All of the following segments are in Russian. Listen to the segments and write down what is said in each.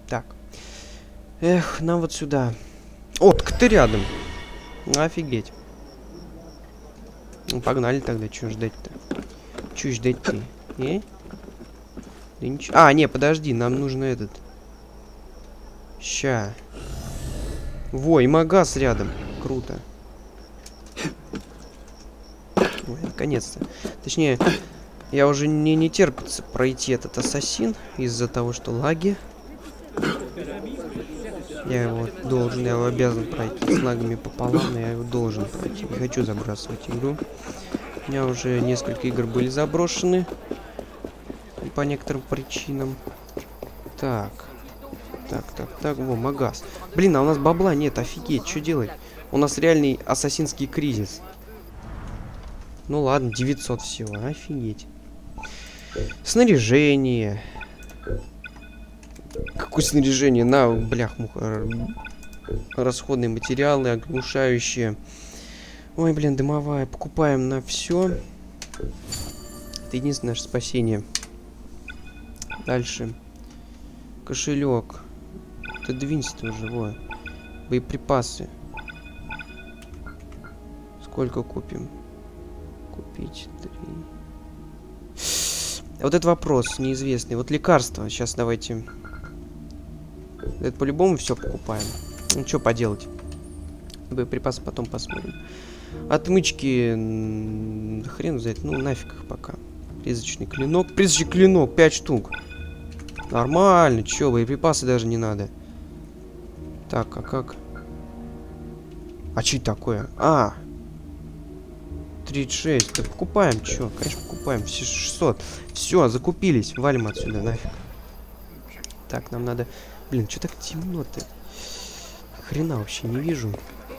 Так. Эх, нам вот сюда. О, так ты рядом. Офигеть. Ну, погнали тогда. Чё ждать-то? Чё ждать-то? Да ничего. А, не, подожди. Нам нужно этот. Ща. Во, и магаз рядом. Круто. Ой, наконец-то. Точнее, я уже не терпится пройти этот ассасин из-за того, что лаги. Я его должен, я его обязан пройти с лагами пополам, но я его должен пройти. Не хочу забрасывать игру. У меня уже несколько игр были заброшены по некоторым причинам. Так. Так, во, магаз. Блин, а у нас бабла нет, офигеть, что делать? У нас реальный ассасинский кризис. Ну ладно, 900 всего, офигеть. Снаряжение. Какое снаряжение? На, блях-муха. Расходные материалы, оглушающие. Ой, блин, дымовая. Покупаем на все. Это единственное наше спасение. Дальше. Кошелек. Ты двинься уже, во. Боеприпасы. Сколько купим? Купить 3. Вот этот вопрос неизвестный. Вот лекарства. Сейчас давайте. Это по-любому все покупаем. Ну, что поделать? Боеприпасы потом посмотрим. Отмычки. Хрен взять. Ну, нафиг их пока. Призрачный клинок. Призрачный клинок. 5 штук. Нормально. Чё, боеприпасы даже не надо. Так, а как? А что такое? А! 36. Да покупаем. Чё? Конечно, покупаем. Все 600. Все, закупились. Валим отсюда, нафиг. Так, нам надо... Блин, что так темно-то? Хрена вообще не вижу.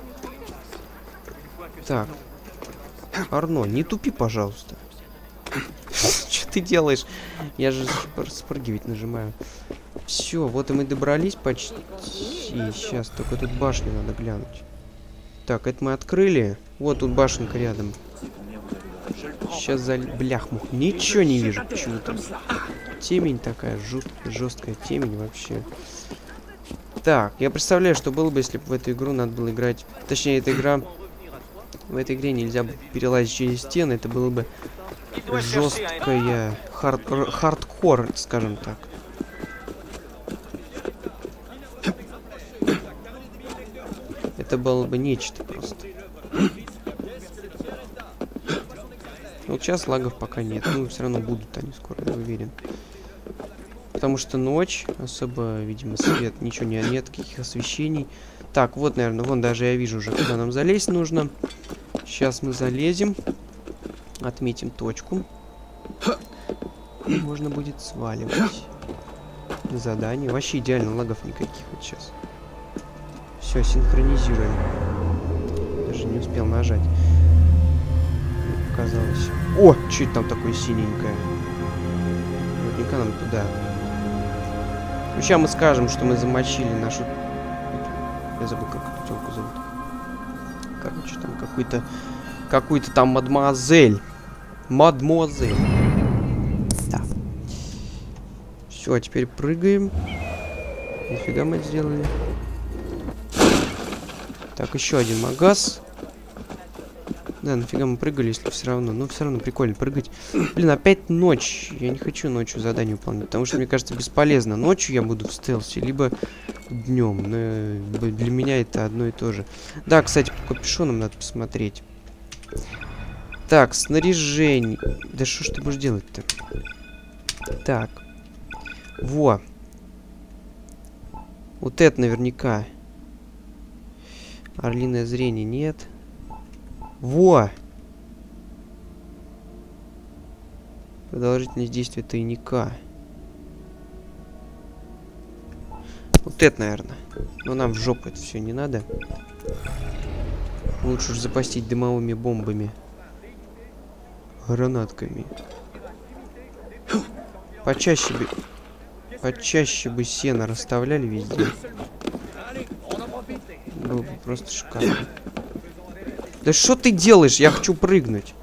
Так. Арно, не тупи, пожалуйста. Что ты делаешь? Я же спрыгивать нажимаю. Все, вот и мы добрались почти. Сейчас только тут башню надо глянуть. Так, это мы открыли. Вот тут башенка рядом. Сейчас бляхмух. Ничего не вижу почему-то. Темень такая, жесткая темень вообще. Так, я представляю, что было бы, если бы в эту игру надо было играть... Точнее, эта игра... В этой игре нельзя бы перелазить через стены. Это было бы жесткая... Хардкор, скажем так. Это было бы нечто просто. Ну, сейчас лагов пока нет. Ну, все равно будут они скоро, я уверен. Потому что ночь, особо, видимо, свет, ничего нет, каких освещений. Так, вот, наверное, вон даже я вижу уже, куда нам залезть нужно. Сейчас мы залезем. Отметим точку. И можно будет сваливать. Задание. Вообще идеально, лагов никаких вот сейчас. Все, синхронизируем. Даже не успел нажать. Мне показалось. О, что это там такое синенькое? Наверняка нам туда. Ну, сейчас мы скажем, что мы замочили нашу... Я забыл, как эту телку зовут. Короче, там какую-то там мадемуазель. Мадемуазель. Да. Все, теперь прыгаем. Нифига мы это сделали. Так, еще один магаз. Да, нафига мы прыгали, если все равно. Ну, все равно прикольно прыгать. Блин, опять ночь. Я не хочу ночью задание выполнять, потому что, мне кажется, бесполезно. Ночью я буду в стелсе, либо днем. Но для меня это одно и то же. Да, кстати, по капюшонам надо посмотреть. Так, снаряжение. Да что ж ты будешь делать-то? Так. Во. Вот это наверняка. Орлиное зрение нет. Во! Продолжительность действия тайника. Вот это, наверное. Но нам в жопу это все не надо. Лучше уж запастить дымовыми бомбами. Гранатками. Почаще бы сено расставляли везде. Было бы просто шикарно. Да что ты делаешь? Я хочу прыгнуть.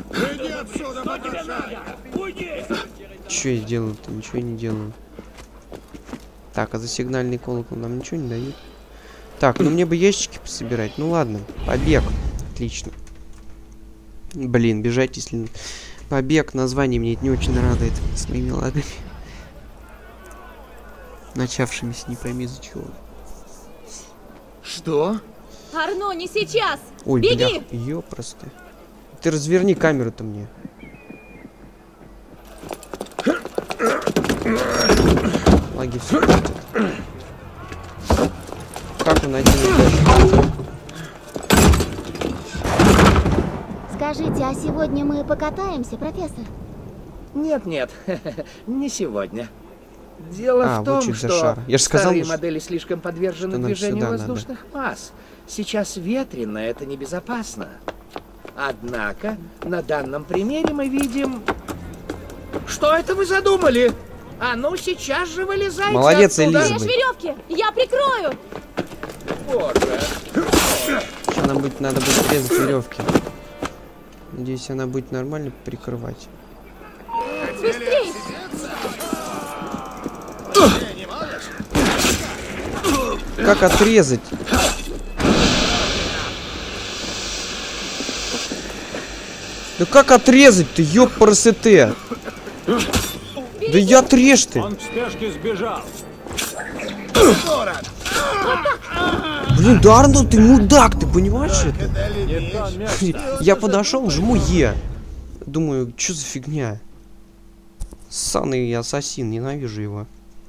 Что я делаю-то? Ничего я не делаю. Так, а за сигнальный колокол нам ничего не дают. Так, ну мне бы ящики пособирать. Ну ладно, побег. Отлично. Блин, бежать, если... Побег, название мне это не очень радует с моими лагами. Начавшимися не пойми за чего. Что? Арно, не сейчас! Ой, беги! бля, ёпросты. Ты разверни камеру-то мне. Лаги все портят. Как он один идет? Скажите, а сегодня мы покатаемся, профессор? Нет, не сегодня. Дело в вот том, чуть за что шар. Я же сказал, старые что модели слишком подвержены нам движению сюда воздушных масс. Сейчас ветрено, это небезопасно. Однако, на данном примере мы видим... Что это вы задумали? А ну, сейчас же вылезайте Молодец, оттуда. Элизабет. Режь веревки! Я прикрою! Боже. Сейчас нам будет, надо будет резать веревки. Надеюсь, она будет нормально прикрывать. Быстрей! Как отрезать? Да как отрезать-то, ёпрст? Да я отрежь ты! Он в спешке сбежал. Блин, да Арно, ты мудак, ты понимаешь это? Не то место. Я подошел, жму Е. Думаю, что за фигня? Ссаный ассасин, ненавижу его.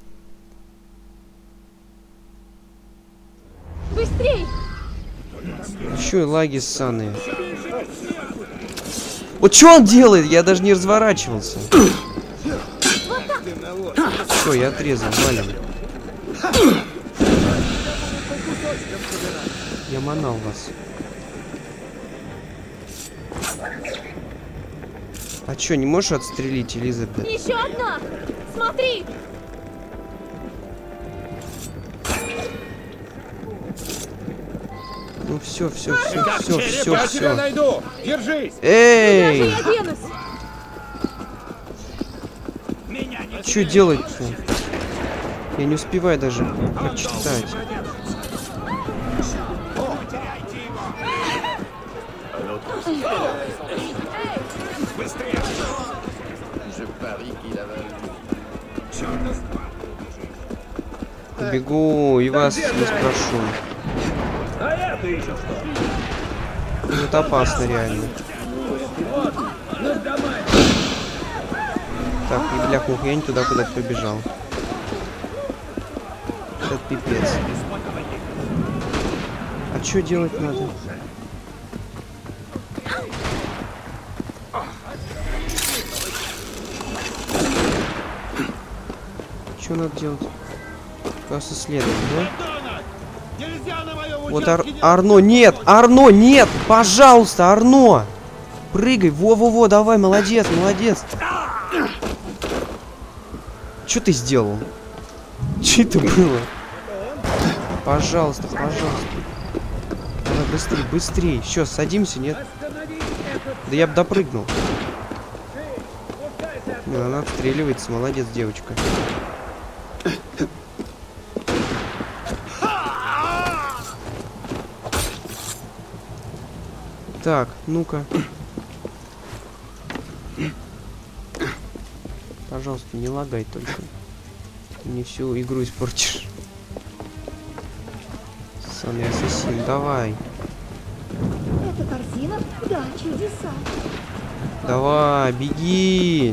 Быстрей! Еще и лаги ссаные. Вот что он делает? Я даже не разворачивался. Все, я отрезал, валим. Я манал вас. А чё, не можешь отстрелить, Элизабет? Еще одна! Смотри! Ну все, все, Как все, череп, все, я тебя все. найду. Держись. Куда же Эй! я денусь? Что делать-то? Я не успеваю даже прочитать. Бегу и вас не спрошу. А это еще что? Ну, это опасно реально. Так, и бляхух, я не туда куда-то побежал. Это пипец. А что делать надо? Что надо делать? Просто следовать, да? Вот Арно, нет! Арно, нет! Пожалуйста, Арно! Прыгай! Во-во-во, давай, молодец, молодец! Что ты сделал? Что это было? Пожалуйста, пожалуйста. Давай, быстрее, быстрее. Что, садимся, нет? Да я бы допрыгнул. Ну, она отстреливается, молодец, девочка. Так, ну-ка. Пожалуйста, не лагай только. Ты мне всю игру испортишь. Ссаный ассасин, давай. Это корзина? Да, чудеса. Давай, беги.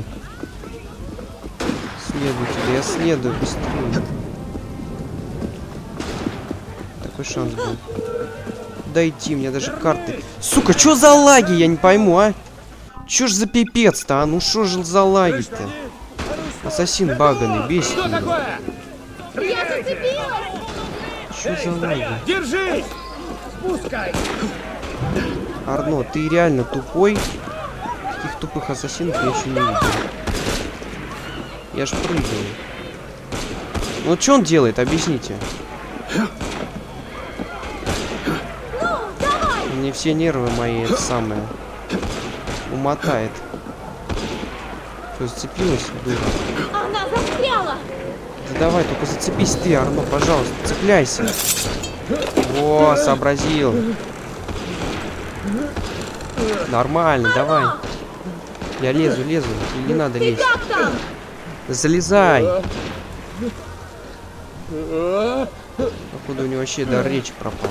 Следуй тебе, я следую быстрее. Такой шанс был. Дойти, мне даже карты. Сука, что за лаги, я не пойму, а? Чё ж за пипец-то, а? Ну шо же за лаги-то? Ассасин баганый, бесит меня. Я зацепилась! Чё за лаги? Держись. Арно, ты реально тупой. Таких тупых ассасинов я еще не видел. Я ж прыгаю. Ну что он делает, объясните. Мне все нервы мои, это самое, умотает. Что, зацепилась, дура? Она застряла! давай, только зацепись ты, Арно, пожалуйста, цепляйся. О, сообразил. Нормально, давай. Я лезу. Не надо лезть. Как там? Залезай. Походу у него вообще дар речи пропал.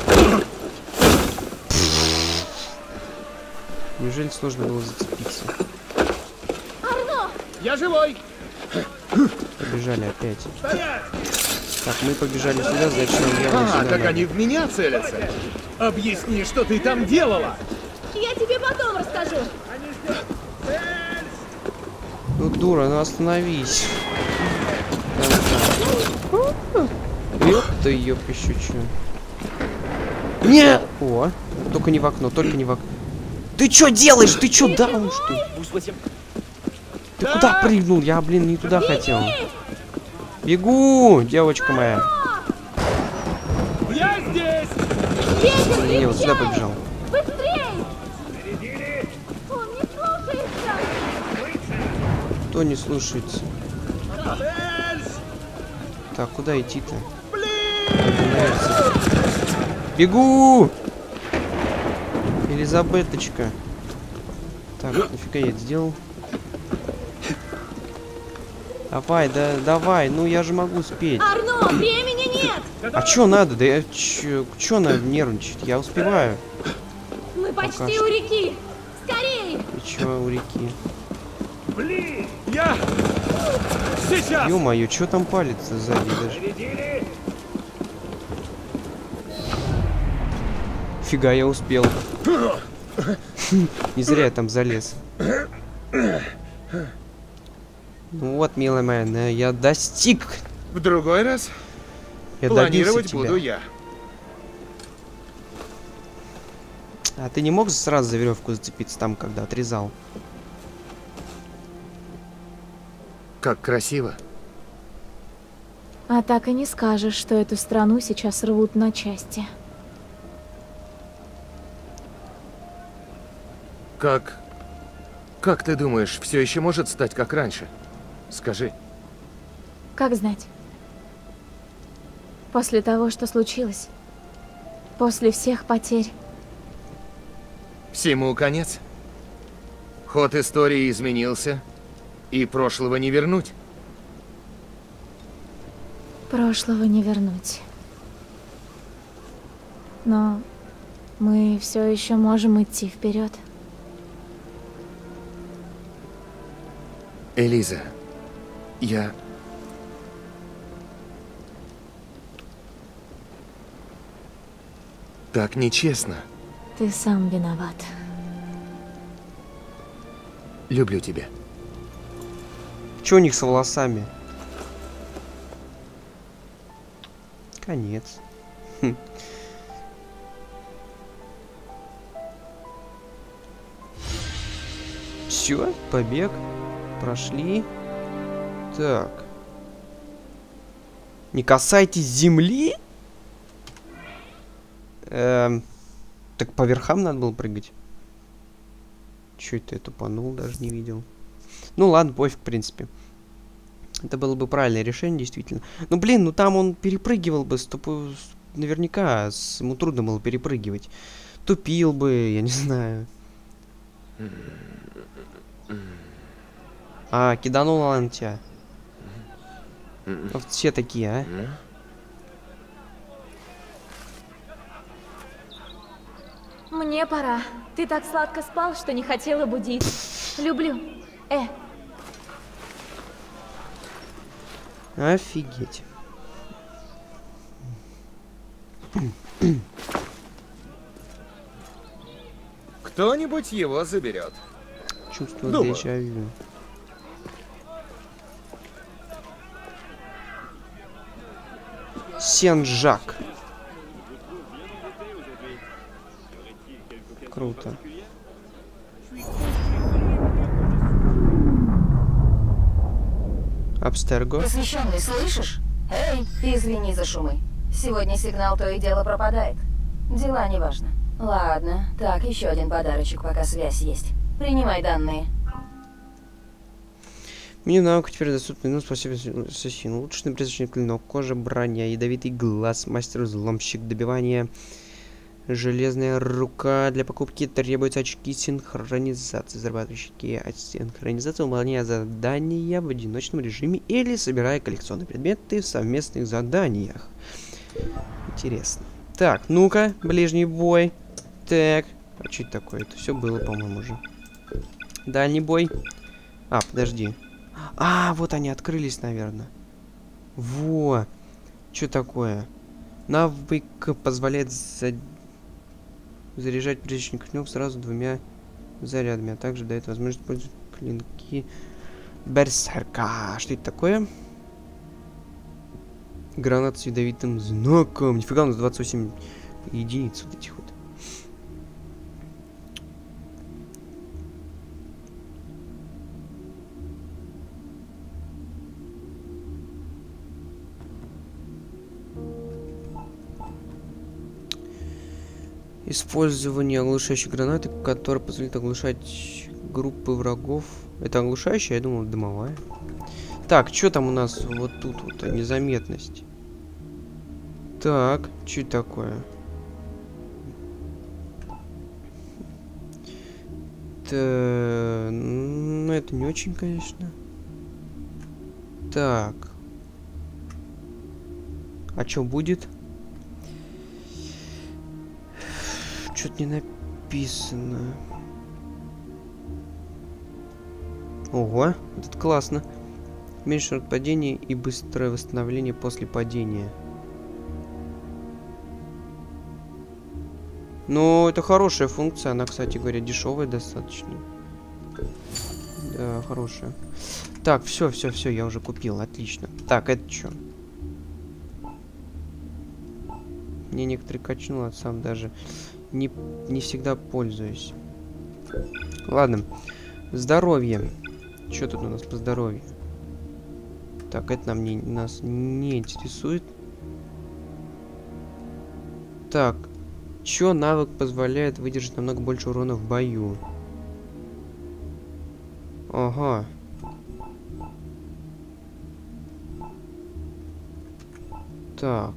Неужели сложно было зацепиться? Арно! Я живой! Побежали опять. Стоять! Так, мы побежали сюда, значит нам явно сюда так надо. они в меня целятся. Объясни, что ты там делала? Я тебе потом расскажу. Ну, дура, ну остановись. Ёп ты, ёп, еще чё. Нет! О, только не в окно, только не в окно. Ты чё делаешь? Ты чё, даун, что ли? Ты куда прыгнул? Я, блин, не туда хотел. Бегу, девочка моя. Я здесь! Ветер, Не, вот сюда встречай! побежал. Быстрей! Он не слушается. Кто не слушается? Так, куда идти-то? Бегу! Елизабеточка. Так, нафига я это сделал? Давай, да, давай, ну я же могу успеть. Арно, времени нет! А чё надо? Да я чё надо нервничать? Я успеваю. Мы почти Пока что. у реки. Скорей! И чё у реки? Блин! Я... Сейчас! Ё-моё, чё там палится сзади даже? Фига, я успел. Не зря я там залез. Ну вот, милая моя, я достиг. В другой раз Я добился планировать тебя. буду я. А ты не мог сразу за веревку зацепиться там, когда отрезал? Как красиво. А так и не скажешь, что эту страну сейчас рвут на части. Как ты думаешь, все еще может стать как раньше? Скажи. Как знать? После того, что случилось. После всех потерь. Всему конец. Ход истории изменился, и прошлого не вернуть. Прошлого не вернуть. Но мы все еще можем идти вперед. Элиза, я... Так нечестно. Ты сам виноват. Люблю тебя. Чё у них с волосами? Конец. Все, побег. Прошли. Так. Не касайтесь земли? Так по верхам надо было прыгать. Чё это я тупанул, даже не видел. Ну ладно, пофиг, в принципе. Это было бы правильное решение, действительно. Ну блин, ну там он перепрыгивал бы, наверняка ему трудно было перепрыгивать. Тупил бы, я не знаю. А, киданул на тебя. Вот все такие, а? Мне пора. Ты так сладко спал, что не хотела будить. Люблю. Офигеть. Кто-нибудь его заберет. Чувствую Думаю. дежавю. Сен-Жак. Круто. Абстерго. Посвященный, слышишь? Эй, извини за шумы. Сегодня сигнал то и дело пропадает. Дела неважно. Ладно, так, еще один подарочек, пока связь есть. Принимай данные. Мне навык теперь доступен, ну, спасибо ассасину. Улучшенный призрачный клинок, кожа, броня, ядовитый глаз, мастер-взломщик, добивание, железная рука. Для покупки требуются очки синхронизации, зарабатывающие очки синхронизации, выполняя задания в одиночном режиме или собирая коллекционные предметы в совместных заданиях. Интересно. Так, ну-ка, ближний бой. Так, а что это такое? Это все было, по-моему, уже. Дальний бой. А, подожди. А, вот они открылись, наверное. Во. Что такое? Навык позволяет заряжать призрачный клинок сразу 2 зарядами, а также дает возможность использовать клинки берсерка. Что это такое? Гранат с ядовитым знаком. Нифига, у нас 28 единиц вот этих вот. Использование оглушающей гранаты, которая позволит оглушать группы врагов. Это оглушающая? Я думал, дымовая. Так, что там у нас вот тут вот? Незаметность. Так, что это такое? Ну, это не очень, конечно. Так. А что будет? Что-то не написано. Ого, вот это классно. Меньше падения и быстрое восстановление после падения. Ну, это хорошая функция. Она, кстати говоря, дешевая достаточно. Да, хорошая. Так, все, я уже купил. Отлично. Так, это что? Мне некоторые качнуло, сам даже не всегда пользуюсь. Ладно. Здоровье. Что тут у нас по здоровью? Так, это нас не интересует. Так. Чё навык позволяет выдержать намного больше урона в бою? Ага. Так.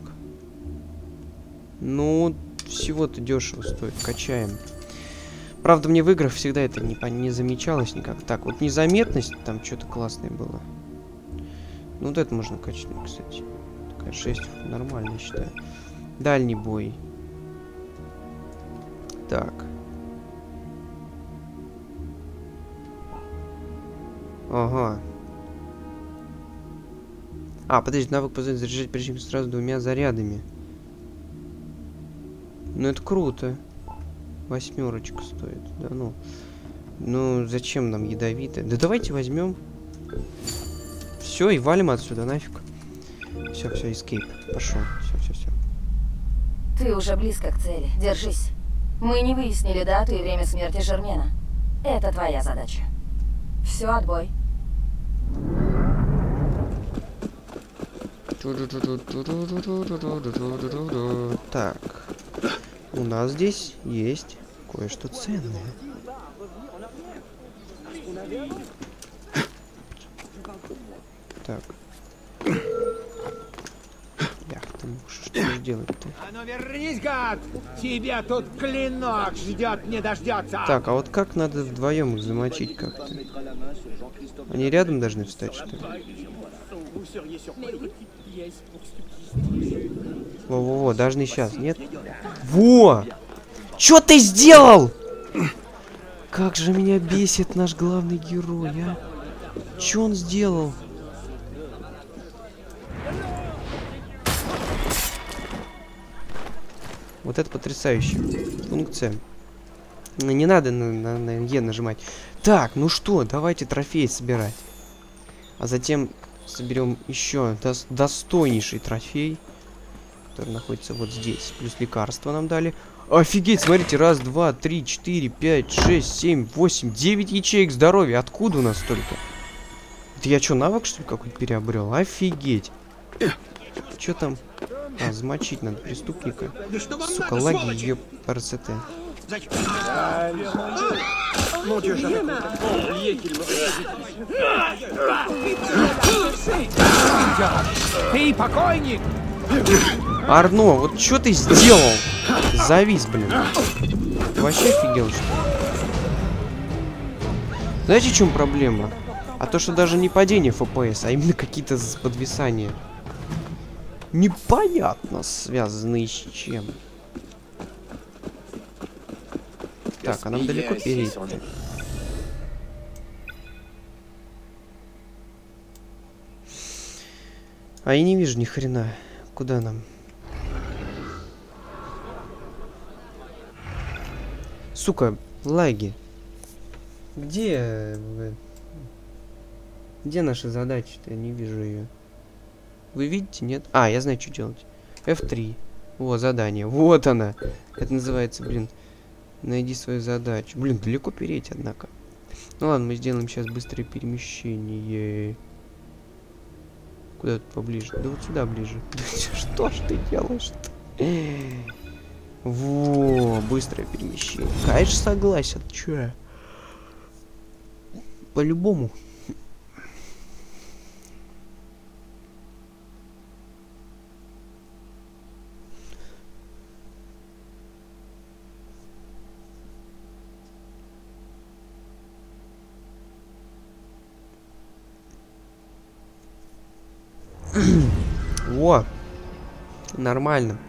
Ну, всего-то дешево стоит. Качаем. Правда, мне в играх всегда это не замечалось никак. Так, вот незаметность, там что-то классное было. Ну, вот это можно качнуть, кстати. Такая 6 нормально, я считаю. Дальний бой. Так. Ага. А, подожди, навык позволяет заряжать причем сразу 2 зарядами. Ну, это круто. 8 стоит. Да ну. Ну, зачем нам ядовитое? Да давайте возьмем. Все, и валим отсюда, нафиг. Все, эскейп. Пошел. Все. Ты уже близко к цели. Держись. Мы не выяснили дату и время смерти Жермена. Это твоя задача. Все, отбой. Так. У нас здесь есть кое-что ценное. Так. Ях ты муж, что же делать-то? А ну вернись, гад! Тебя тут клинок ждет, не дождется! Так, а вот как надо вдвоем их замочить как-то? Они рядом должны встать, что ли? Во-во-во, должны сейчас, нет? Во! Чё ты сделал? Как же меня бесит наш главный герой, а? Чё он сделал? Вот это потрясающая функция. Не надо на Е нажимать. Так, ну что, давайте трофей собирать. А затем соберем еще достойнейший трофей, который находится вот здесь. Плюс лекарства нам дали. Офигеть, смотрите, раз, два, три, 4, 5, 6, 7, 8, 9 ячеек здоровья. Откуда у нас столько? Это я что, навык, что ли, какой-то переобрел? Офигеть. Что там? А, замочить надо преступника. Сука, лаги, ее РЦТ. Ты покойник! Арно, вот что ты сделал? Завис, блин. Ты вообще офигел, что ли? Знаете, в чем проблема? А то, что даже не падение FPS, а именно какие-то подвисания. Непонятно связанные с чем. Так, а нам далеко перейти? А я не вижу ни хрена. Куда нам? Сука, лаги. Где вы? Где наша задача-то? Я не вижу ее. Вы видите, нет? А, я знаю, что делать. F3. Во, задание. Вот она. Это называется, блин, найди свою задачу. Блин, далеко переть, однако. Ну ладно, мы сделаем сейчас быстрое перемещение. Куда тут поближе? Да вот сюда ближе. Что ж ты делаешь-то? Во, быстрое перемещение. Конечно, согласен. Че? По-любому. Во, нормально.